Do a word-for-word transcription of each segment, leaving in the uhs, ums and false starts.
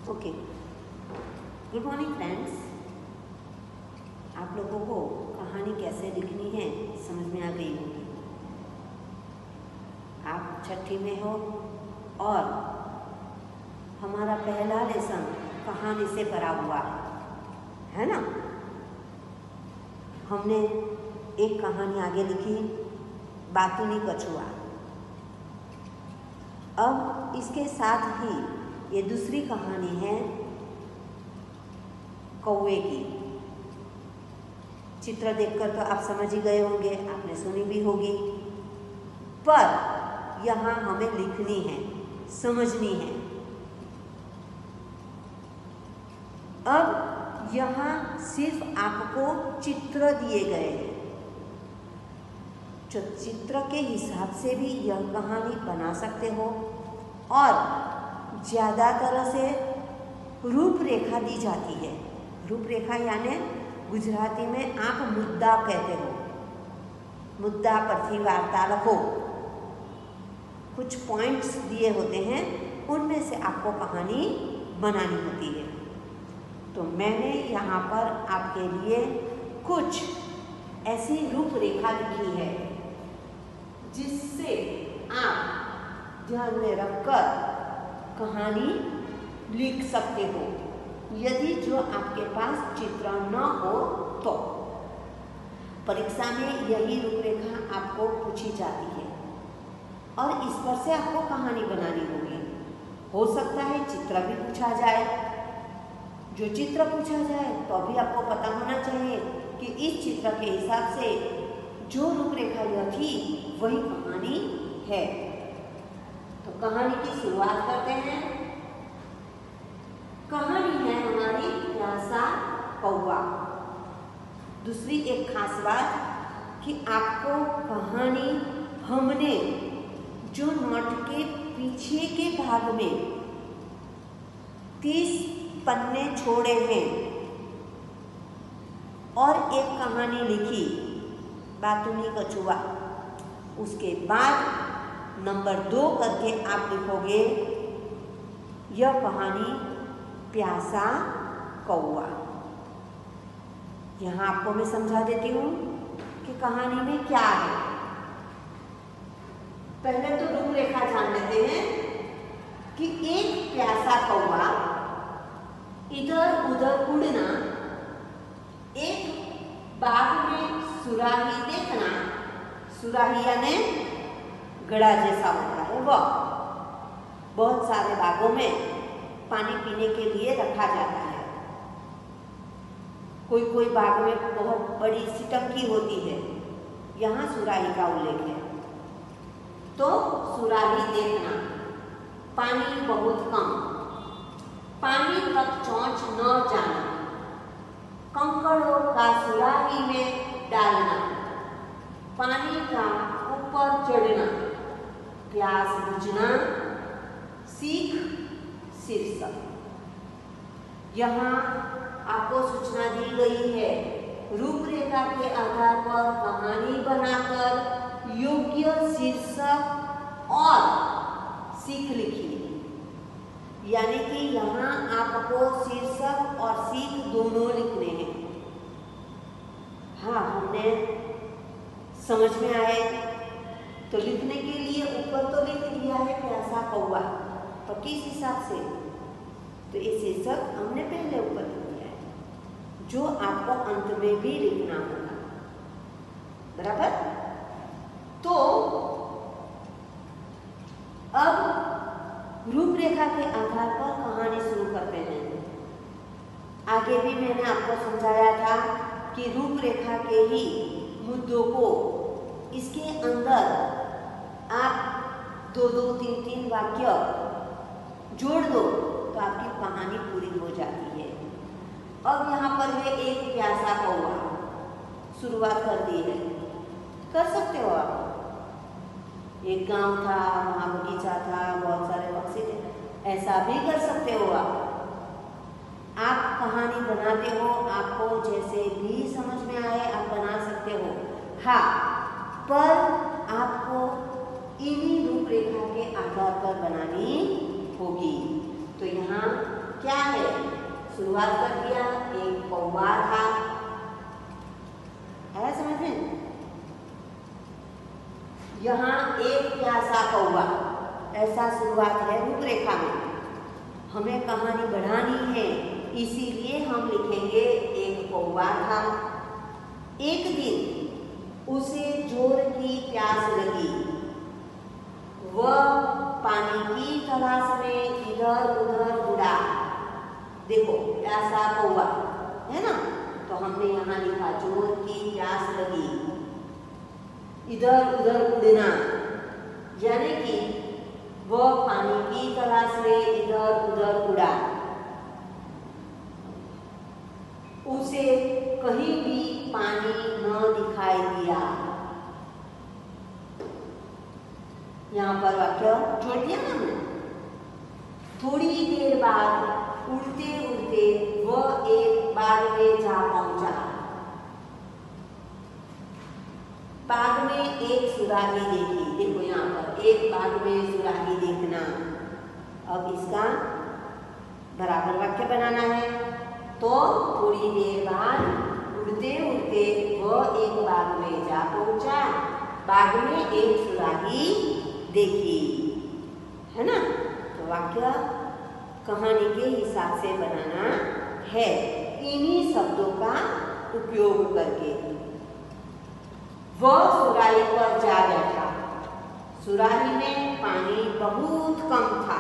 Okay, good morning friends. आप लोगों को कहानी कैसे लिखनी है समझ में आ गई होगी। आप छठी में हो और हमारा पहला लेसन कहानी से भरा हुआ है ना। हमने एक कहानी आगे लिखी, बातूनी कछुआ। अब इसके साथ ही ये दूसरी कहानी है कौवे की। चित्र देखकर तो आप समझ ही गए होंगे, आपने सुनी भी होगी, पर यहाँ हमें लिखनी है, समझनी है। अब यहाँ सिर्फ आपको चित्र दिए गए हैं, जो चित्र के हिसाब से भी यह कहानी बना सकते हो और ज़्यादातर से रूपरेखा दी जाती है। रूपरेखा यानी गुजराती में आप मुद्दा कहते हो, मुद्दा परથી वार्ता लखो। कुछ पॉइंट्स दिए होते हैं, उनमें से आपको कहानी बनानी होती है। तो मैंने यहाँ पर आपके लिए कुछ ऐसी रूपरेखा लिखी है जिससे आप ध्यान में रखकर कहानी लिख सकते हो। यदि जो आपके पास चित्र न हो तो परीक्षा में यही रूपरेखा आपको पूछी जाती है और इस पर से आपको कहानी बनानी होगी। हो सकता है चित्र भी पूछा जाए, जो चित्र पूछा जाए तो भी आपको पता होना चाहिए कि इस चित्र के हिसाब से जो रूपरेखा यह थी वही कहानी है। तो कहानी की शुरुआत करते हैं। कहानी है हमारी प्यासा कौवा। दूसरी एक खास बात कि आपको कहानी हमने जो नोट के पीछे के भाग में तीस पन्ने छोड़े हैं और एक कहानी लिखी बातूनी कछुआ, उसके बाद नंबर दो करके आप लिखोगे यह कहानी प्यासा कौवा। यहाँ आपको मैं समझा देती हूँ कि कहानी में क्या है। पहले तो रूपरेखा जान लेते हैं कि एक प्यासा कौवा इधर उधर उड़ना, एक बाग में सुराही देखना, सुराही यानी गड़ा जैसा होता है वह, बहुत सारे बागों में पानी पीने के लिए रखा जाता है। कोई कोई बाग में बहुत बड़ी सी टंकी होती है, यहाँ सुराही का उल्लेख है। तो सुराही देखना, पानी बहुत कम, पानी तक चोंच न जाना, कंकड़ों का सुराही में डालना, पानी का ऊपर चढ़ना, प्यास बुझना, सीख शीर्षक। यहाँ आपको सूचना दी गई है, रूपरेखा के आधार पर कहानी बनाकर योग्य शीर्षक और सीख लिखिए। यानी कि यहाँ आपको शीर्षक और सीख दोनों लिखने हैं। हाँ, हमने समझ में आए तो लिखने के लिए ऊपर तो लिख दिया है प्यासा कौवा, पर किस हिसाब से? तो ये शीर्षक हमने पहले ऊपर लिख दिया है, जो आपको अंत में भी लिखना होगा, बराबर। तो अब रूपरेखा के आधार पर कहानी शुरू करते हैं। आगे भी मैंने आपको समझाया था कि रूपरेखा के ही मुद्दों को इसके अंदर आप दो दो तीन तीन वाक्य जोड़ दो तो आपकी कहानी पूरी हो जाती है। अब यहाँ पर है एक प्यासा कौवा, शुरुआत कर दी है, कर सकते हो आप। एक गांव था, वहाँ बगीचा था, बहुत सारे पक्षी थे, ऐसा भी कर सकते हो आप। आप कहानी बनाते हो, आपको जैसे भी समझ में आए आप बना सकते हो। हाँ, पर आपको इन्हीं रूपरेखा के आधार पर बनानी होगी। तो यहाँ क्या है, शुरुआत कर दिया, एक कौवा था। आया समझ में? यहाँ एक प्यासा कौवा, ऐसा शुरुआत है रूपरेखा में। हमें कहानी बढ़ानी है, इसीलिए हम लिखेंगे एक कौवा था। एक दिन उसे जोर की प्यास लगी, वह पानी की तलाश में इधर उधर उड़ा। देखो प्यासा कौवा है ना, तो हमने यहाँ लिखा जोर की प्यास लगी, इधर उधर उड़ना, यानी कि वह पानी की तलाश में इधर उधर उड़ा। उसे कहीं भी पानी न दिखाई दिया। यहाँ पर वाक्य जोड़ दिया ना हमने। थोड़ी देर बाद उड़ते उड़ते वह एक बाग में जा पहुंचा। बाग में एक सुराही देखी। देखो यहाँ पर एक बाग में सुराही देखना। अब इसका बराबर वाक्य बनाना है। तो थोड़ी देर बाद उड़ते उड़ते वह एक बाग में जा पहुंचा। बाग में एक सुराही देखी, है ना। तो वाक्य कहानी के हिसाब से बनाना है, इन्हीं शब्दों का उपयोग करके। वह सुराही पर जा बैठा। सुराही में पानी बहुत कम था।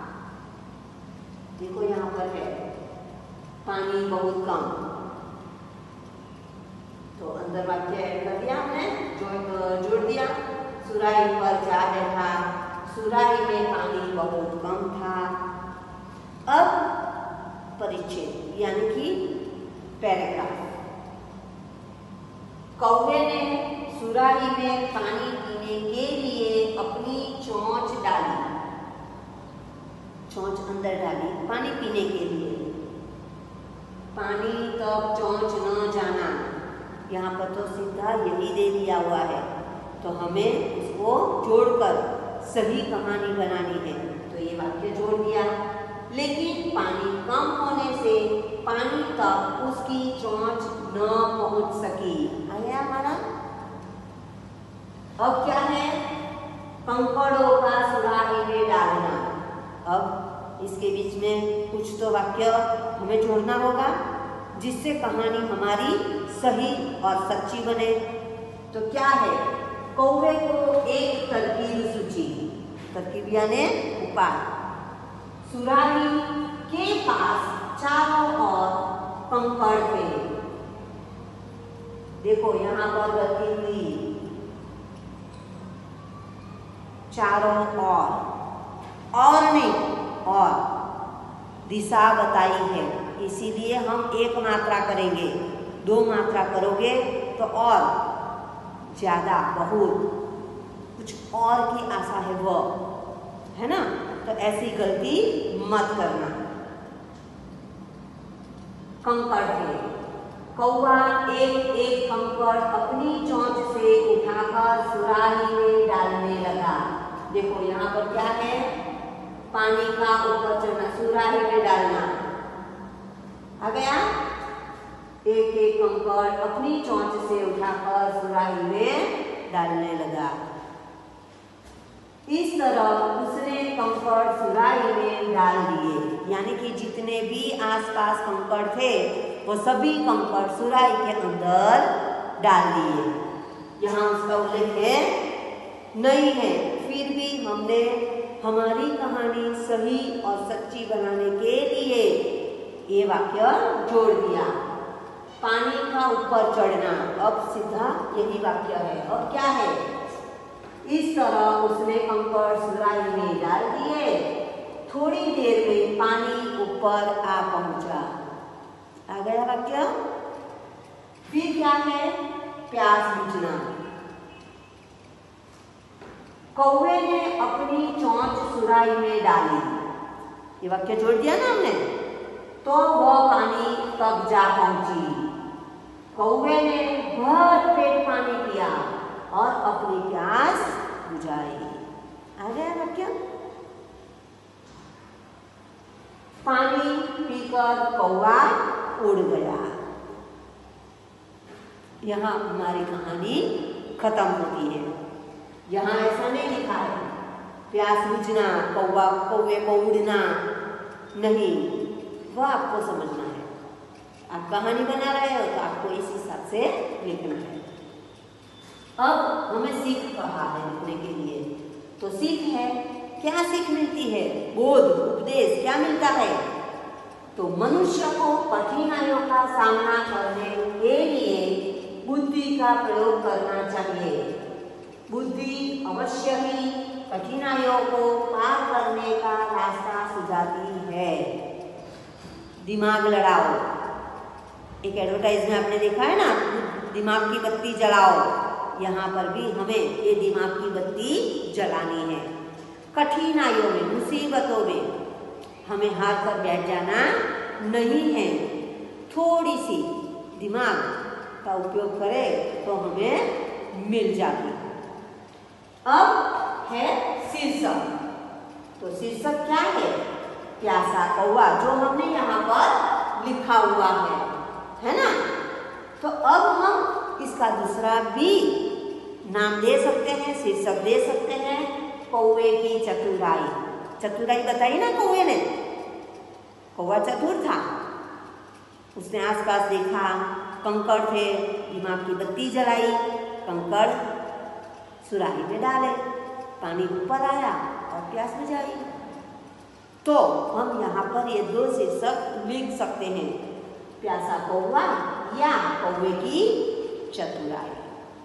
देखो यहाँ पर है पानी बहुत कम। तो अंदर वाक्य ऐड कर दिया हमने, जोड़ जोड़ दिया। सुराही पर जा बैठा, सुराही में पानी बहुत कम था। अब परिच्छेद यानी कि पैराग्राफ। कौवे ने सुराही में पानी पीने के लिए अपनी चोंच डाली। चोंच अंदर डाली पानी पीने के लिए। पानी तक चोंच न जाना, यहाँ पर तो सीधा यही दे दिया हुआ है, तो हमें इसको जोड़कर सही कहानी बनानी है। तो ये वाक्य जोड़ दिया। लेकिन पानी कम होने से पानी तक उसकी चोंच न पहुंच सकी। आ गया हमारा। अब क्या है, कंकड़ों का सुराही में डालना। अब इसके बीच में कुछ तो वाक्य हमें जोड़ना होगा, जिससे कहानी हमारी सही और सच्ची बने। तो क्या है, कौवे को एक तरकीब सूझी। तरकीब यानी उपाय। सुराही के पास चारों ओर कंकड़ थे। देखो यहाँ पर गलती हुई, चारों ओर, और नहीं और दिशा बताई है, इसीलिए हम एक मात्रा करेंगे। दो मात्रा करोगे तो और ज्यादा बहुत कुछ और की आशा है, वो है ना। तो ऐसी गलती मत करना। कंकड़ थे। कौवा एक एक कंकड़ अपनी चोंच से उठाकर सुराही में डालने लगा। देखो यहाँ पर क्या है, पानी का ऊपर चढ़ना, सुराही में डालना। आ गया। एक एक कंकड़ अपनी चोंच से उठाकर सुराही में डालने लगा। इस तरह उसने कंकड़ सुराही में डाल दिए, यानी कि जितने भी आसपास कंकड़ थे वो सभी कंकड़ सुराही के अंदर डाल दिए। यहाँ उसका उल्लेख है नहीं है, फिर भी हमने हमारी कहानी सही और सच्ची बनाने के लिए ये वाक्य जोड़ दिया। पानी का ऊपर चढ़ना, अब सीधा यही वाक्य है। अब क्या है, इस तरह उसने कंकड़ सुराही में डाल दिए। थोड़ी देर में पानी ऊपर आ पहुंचा। आ गया वाक्य। फिर क्या है, प्यास बुझना। कौवे ने अपनी चोंच सुराही में डाली। ये वाक्य जोड़ दिया ना हमने। तो वह पानी तक जा पहुंची। कौवे ने भर पेट पानी पिया और अपनी प्यास बुझाई। आ गया वाक्य। पानी सीखकर कौवा उड़ गया। यहाँ हमारी कहानी खत्म होती है। यहाँ ऐसा नहीं लिखा है प्यास बुझना, कौवा कौवे को उड़ना, नहीं, वह आपको समझना है। आप कहानी बना रहे हो तो आपको इस हिसाब से लिखना है। अब हमें सीख कहा है लिखने के लिए, तो सीख है, क्या सीख मिलती है? बोध, उपदेश क्या मिलता है? तो मनुष्य को कठिनाइयों का सामना करने के लिए बुद्धि का प्रयोग करना चाहिए। बुद्धि अवश्य ही कठिनाइयों को पार करने का रास्ता सुझाती है। दिमाग लड़ाओ, एक एडवर्टाइज में आपने देखा है ना, दिमाग की बत्ती जलाओ। यहाँ पर भी हमें ये दिमाग की बत्ती जलानी है। कठिनाइयों में, मुसीबतों में हमें हार कर बैठ जाना नहीं है। थोड़ी सी दिमाग का उपयोग करें तो हमें मिल जाती। अब है शीर्षक। तो शीर्षक क्या है? प्यासा कौवा, जो हमने यहाँ पर लिखा हुआ है, है ना। तो अब हम इसका दूसरा भी नाम दे सकते हैं, शीर्षक दे सकते हैं, कौवे की चतुराई। चतुराई बताई ना कौवे ने, कौवा चतुर था। उसने आसपास देखा, कंकड़ थे, दिमाग की बत्ती जलाई, कंकड़ सुराही में डाले, पानी ऊपर आया और प्यास बुझाई। तो हम यहाँ पर ये दो शीर्षक लिख सकते हैं, प्यासा कौवा या कौवे की चतुराई।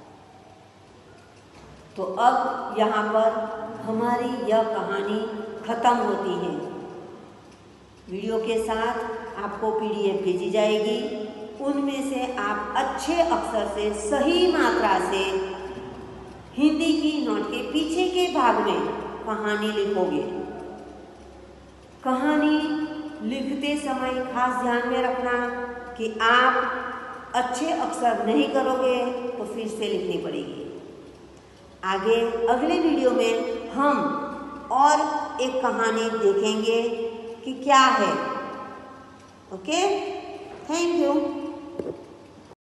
तो अब यहाँ पर हमारी यह कहानी खत्म होती है। वीडियो के साथ आपको पीडीएफ भेजी जाएगी। उनमें से आप अच्छे अक्षर से, सही मात्रा से हिंदी की नोट के पीछे के भाग में कहानी लिखोगे। कहानी लिखते समय खास ध्यान में रखना कि आप अच्छे अक्षर नहीं करोगे तो फिर से लिखनी पड़ेगी। आगे अगले वीडियो में हम और एक कहानी देखेंगे कि क्या है। Okay, thank you.